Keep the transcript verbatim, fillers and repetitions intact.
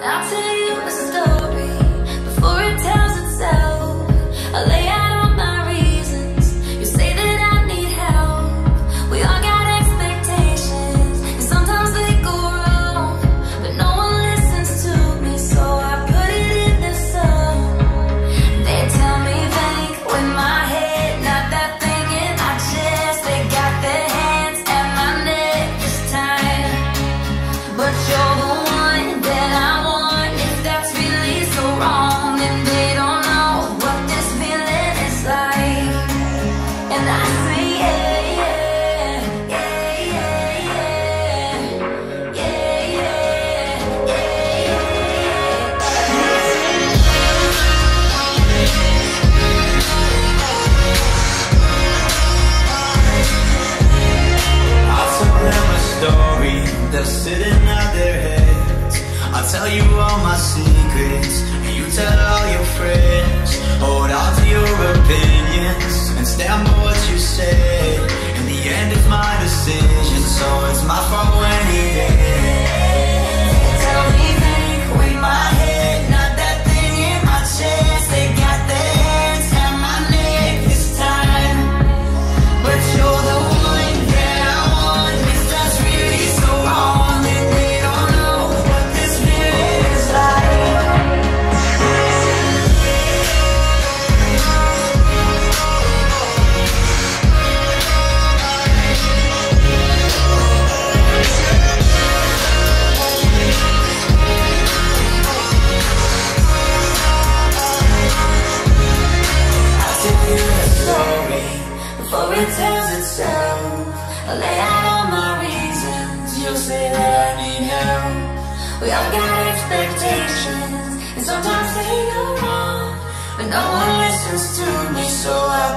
I'll tell you a story before it tells itself. I lay out all my reasons. You say that I need help. We all got expectations, and sometimes they go wrong, but no one listens to me, so I put it in this song. They tell me think with my head, not that thing in my chest. They got their hands at my neck this time, but you're the one that I want. If that's really so wrong, then they don't know what this feeling is like. And I say yeah, yeah, yeah, yeah, yeah, yeah, yeah, yeah. I'll tell them a story, they'll sit and nod their heads. I'll tell you all my secrets, and you tell all your friends. Hold on to your opinions, and stand by what you said. In the end it's my decision, so it's my fault when it ends. Tell me think with my head, not that thing in my chest. They got their hands at my neck this time, but you're the one that I want. If that's really so wrong, then they don't know what this feeling is like. I'll tell you a story before it tells itself. I lay out all my reasons. You'll say that I need help. We all got expectations, and sometimes they go wrong, but no one listens to me, so I